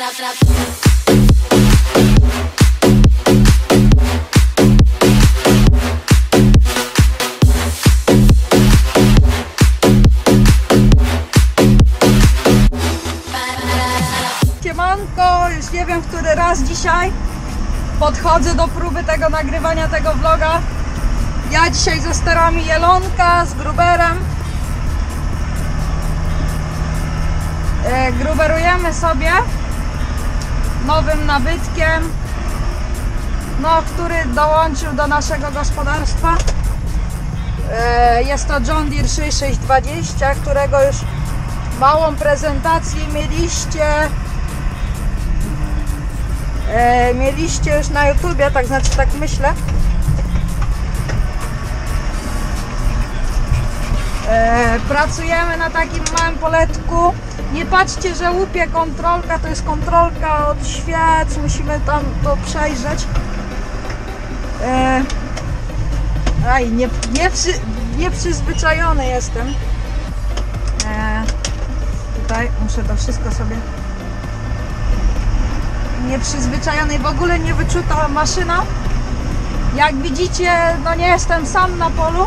Siemanko, już nie wiem, który raz dzisiaj podchodzę do próby tego nagrywania tego vloga. Ja dzisiaj ze sterami Jelonka, z Gruberem. Gruberujemy sobie nowym nabytkiem, który dołączył do naszego gospodarstwa. Jest to John Deere 6620, którego już małą prezentację mieliście już na YouTubie, tak myślę. Pracujemy na takim małym poletku. Nie patrzcie, że łupie kontrolka, to jest kontrolka od świec, musimy tam to przejrzeć. Nieprzyzwyczajony jestem. Tutaj muszę to wszystko sobie... Nieprzyzwyczajony, w ogóle nie wyczuta maszyna. Jak widzicie, no nie jestem sam na polu.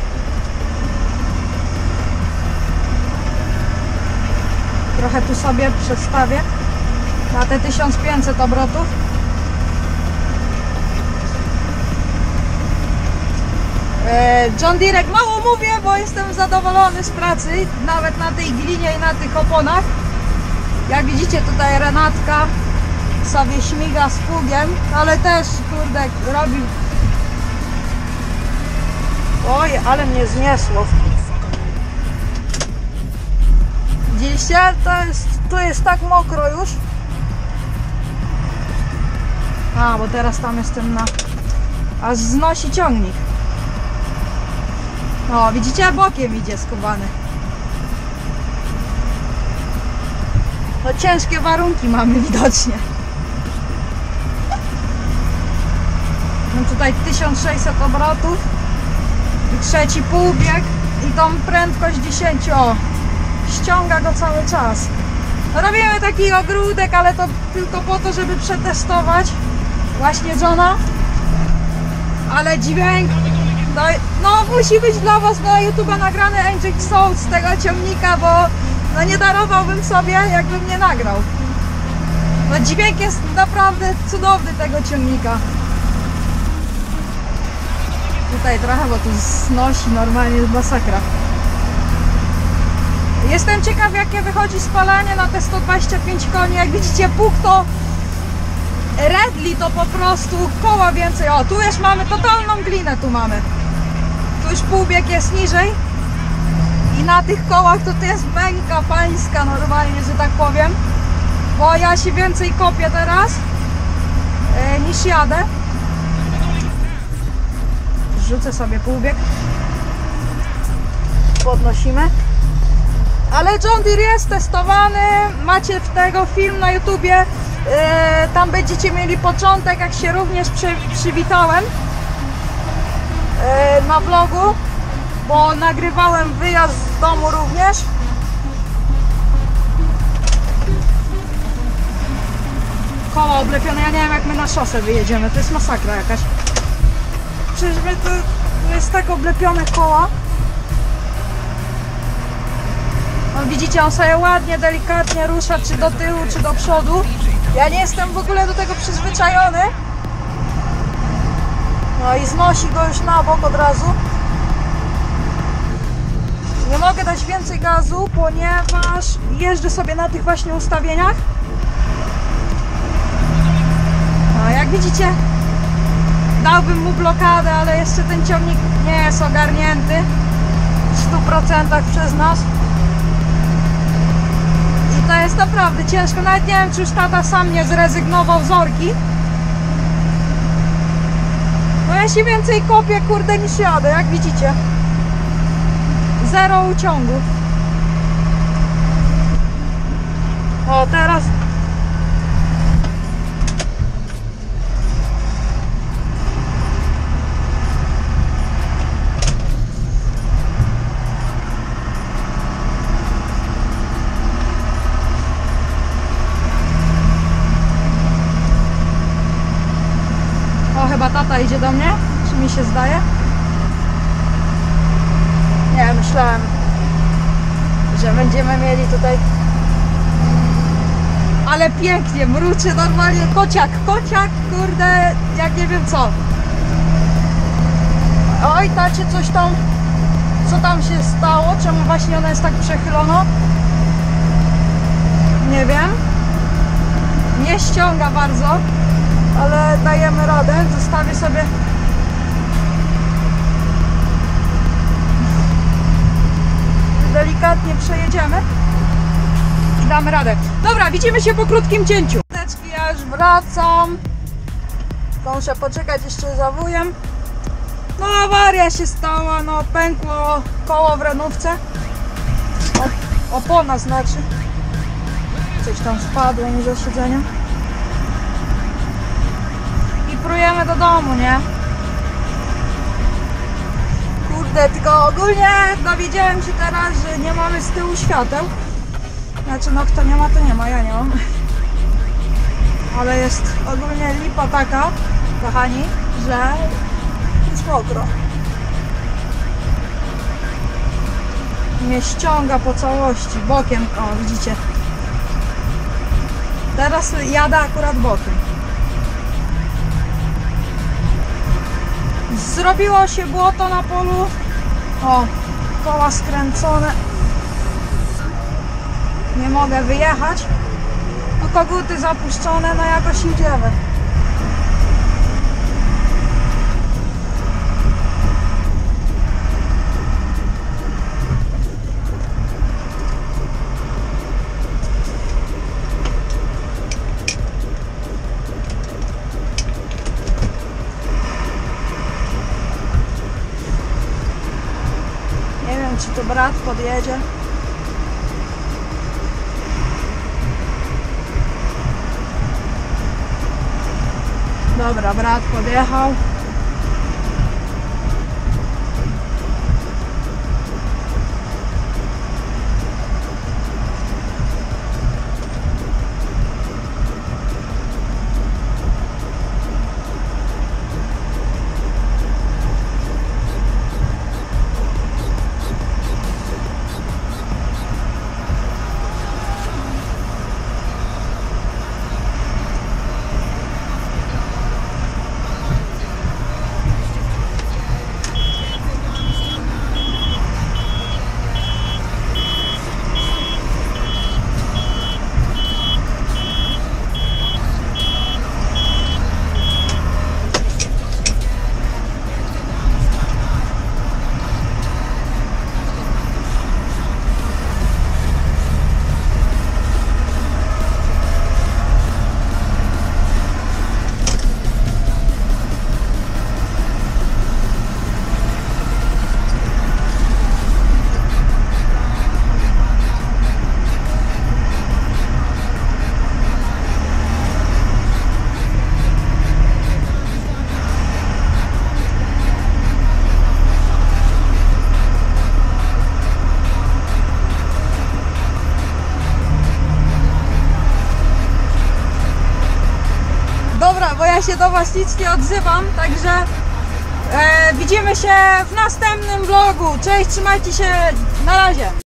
Trochę tu sobie przestawię na te 1500 obrotów. John Deere, mało mówię, bo jestem zadowolony z pracy, nawet na tej glinie i na tych oponach. Jak widzicie, tutaj Renatka sobie śmiga z pługiem, ale też, kurde, robi... Oj, ale mnie zniosło. Widzieliście? Tu jest tak mokro już. Bo teraz tam jestem na... Aż znosi ciągnik. O, widzicie? Bokiem idzie skubany. No ciężkie warunki mamy widocznie. No tutaj 1600 obrotów i trzeci półbieg i tą prędkość 10. O, ściąga go cały czas. Robimy taki ogródek, ale to tylko po to, żeby przetestować właśnie Johna. Ale dźwięk, no musi być dla was na YouTube'a nagrany Engine Sound z tego ciągnika, bo no nie darowałbym sobie, jakbym nie nagrał. No dźwięk jest naprawdę cudowny tego ciągnika. Tutaj trochę, bo tu znosi normalnie, jest masakra. Jestem ciekaw, jakie wychodzi spalanie na te 125 koni. Jak widzicie, pług to redli, to po prostu koła więcej. O, tu już mamy totalną glinę, tu mamy. Tu już półbieg jest niżej. I na tych kołach to jest męka pańska normalnie, że tak powiem. Bo ja się więcej kopię teraz niż jadę. Rzucę sobie półbieg. Podnosimy. Ale John Deere jest testowany. Macie w tego film na YouTubie. Tam będziecie mieli początek, jak się również przywitałem na vlogu, bo nagrywałem wyjazd z domu również. Koła oblepione, ja nie wiem, jak my na szosę wyjedziemy, to jest masakra jakaś. Przecież my to jest tak oblepione koła. No, widzicie, on sobie ładnie, delikatnie rusza, czy do tyłu, czy do przodu. Ja nie jestem w ogóle do tego przyzwyczajony. No i znosi go już na bok od razu. Nie mogę dać więcej gazu, ponieważ jeżdżę sobie na tych właśnie ustawieniach. No jak widzicie, dałbym mu blokadę, ale jeszcze ten ciągnik nie jest ogarnięty w 100% przez nas. I to jest naprawdę ciężko, nawet nie wiem, czy już tata sam nie zrezygnował z orki. No ja się więcej kopię, kurde, niż jadę, jak widzicie. Zero uciągu. O, teraz... mi się zdaje. Nie, myślałem, że będziemy mieli tutaj... Ale pięknie, mruczy normalnie, kociak, kurde, jak nie wiem co. Oj, tacie, coś tam, co tam się stało, czemu właśnie ona jest tak przechylona? Nie wiem. Nie ściąga bardzo, ale dajemy radę, zostawię sobie. Delikatnie przejedziemy i damy radę. Dobra, widzimy się po krótkim cięciu. Ja już wracam. Muszę poczekać jeszcze za wujem. No awaria się stała, no pękło koło w renówce. Opona znaczy. Coś tam spadło mi za siedzeniem. I prujemy do domu, nie? Kurde, tylko ogólnie dowiedziałem się teraz, że nie mamy z tyłu świateł. Znaczy no kto nie ma, to nie ma, ja nie mam. Ale jest ogólnie lipa taka, kochani, że jest mokro. Mnie ściąga po całości, bokiem, o widzicie. Teraz jadę akurat bokiem. Zrobiło się błoto na polu. O, koła skręcone. Nie mogę wyjechać. No koguty zapuszczone, no jakoś idziemy. Nie wiem, czy to brat podjedzie. Dobra, brat podjechał. Bo ja się do was nic nie odzywam, także widzimy się w następnym vlogu. Cześć, trzymajcie się, na razie.